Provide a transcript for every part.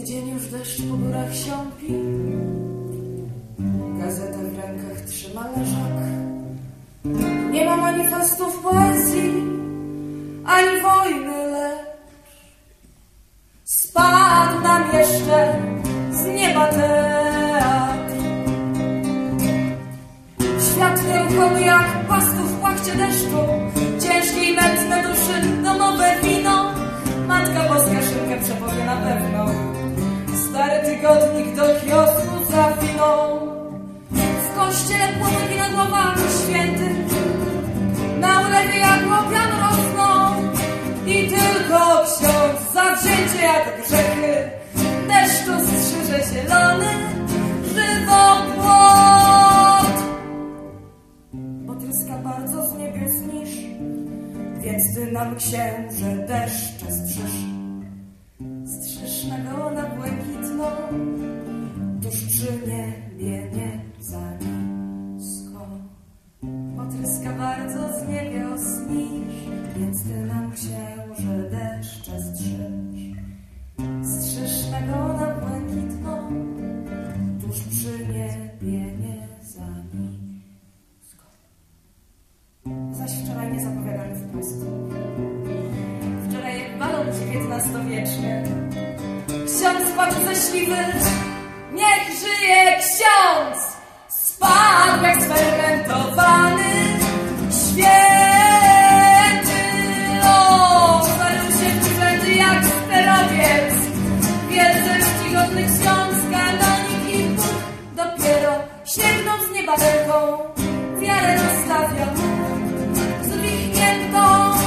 Tydzień już deszcz po górach siąpi, gazetę w rękach trzyma leżak. Nie ma manifestów poezji, ani wojny, lecz spadł nam jeszcze z nieba teatr. Świat nieruchomy jak pastów w płachcie deszczu, ciężkie i mętne duszy, domowe wino. Matka Boska szynkę przepowie na pewno, stary tygodnik do kiosku zawinął. W kościele płonie na głowach świętych, na ulewie jak łopian rosną. I tylko ksiądz zawzięcie jak grzechy deszczu strzyże zielony żywopłot. Bo tryska bardzo z niebios niż, więc ty nam, księże, deszcze strzyż. Strzyż nagonę błękitną, tuż przy niebie niezanisko. Bo tryska bardzo z niebios niż, więc ty nam, księże, deszcze strzyż. Strzyż nagonę błękitną, tuż przy niebie niezanisko. Zaś wczoraj nie zapowiadali wprost. Wczoraj jak balon XIX-wieczny. Ksiądz spadł ze śliwy, niech żyje ksiądz! Spadł jak sfermentowany święty. O, zdarzył się wtedy jak sterowiec. Wielce czcigodny ksiądz, kanonik i Bóg dopiero sięgnął z nieba ręką, wiarę nastawia mu zwichniętą.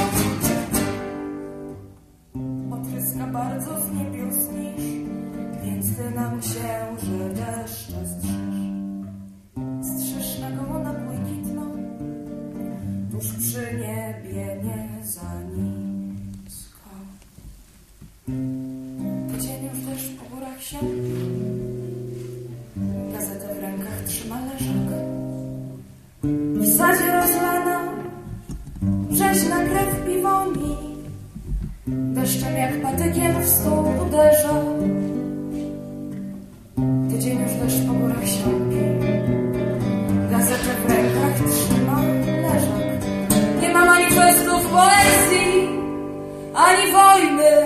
Potryska bardzo z niebios niż, więc ty nam, księże, deszcze strzyż. Strzyż nagonę błękitną, tuż przy niebie niezanisko. Tydzień już deszcz po górach siąpi, gazetę w rękach trzyma leżak. W sadzie rozlana rzeźna krew piwoni, deszczem jak patykiem w stół uderza. Tydzień już deszcz po górach siąpi, gazetę w rękach trzyma leżak. Nie ma manifestów poezji, ani wojny,